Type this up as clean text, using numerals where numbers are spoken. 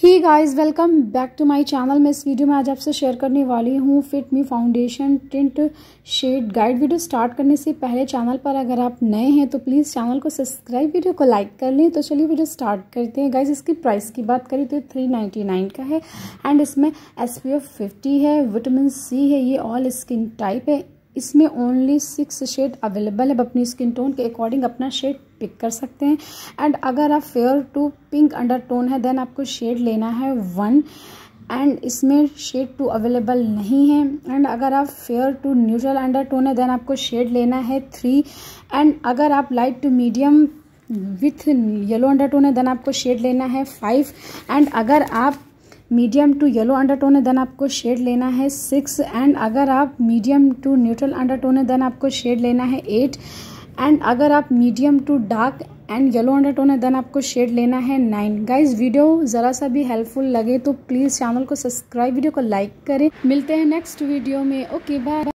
He guys, welcome back to my channel. मैं इस video में आज आपसे शेयर करने वाली हूँ fit me foundation tint shade guide. Video start करने से पहले चैनल पर अगर आप नए हैं तो प्लीज़ चैनल को सब्सक्राइब, वीडियो को लाइक कर लें। तो चलिए वीडियो स्टार्ट करते हैं। गाइस, इसकी प्राइस की बात करें तो 399 का है एंड इसमें SPF 50 है, विटामिन C है, ये ऑल स्किन टाइप है। इसमें ओनली 6 शेड अवेलेबल है। आप अपनी स्किन टोन के अकॉर्डिंग अपना शेड पिक कर सकते हैं। एंड अगर आप फेयर टू पिंक अंडरटोन है देन आपको शेड लेना है 1 एंड इसमें शेड 2 अवेलेबल नहीं है। एंड अगर आप फेयर टू न्यूट्रल अंडरटोन है देन आपको शेड लेना है 3 एंड अगर आप light to medium with yellow undertone है देन आपको शेड लेना है 5 एंड अगर आप मीडियम टू येलो अंडरटोन है देन आपको शेड लेना है 6 एंड अगर आप मीडियम टू न्यूट्रल अंडरटोन है देन आपको शेड लेना है 8 एंड अगर आप medium to dark and yellow undertone है देन आपको शेड लेना है 9। गाइज, वीडियो ज़रा सा भी हेल्पफुल लगे तो प्लीज़ चैनल को सब्सक्राइब, वीडियो को लाइक करें। मिलते हैं नेक्स्ट वीडियो में। Okay, bye.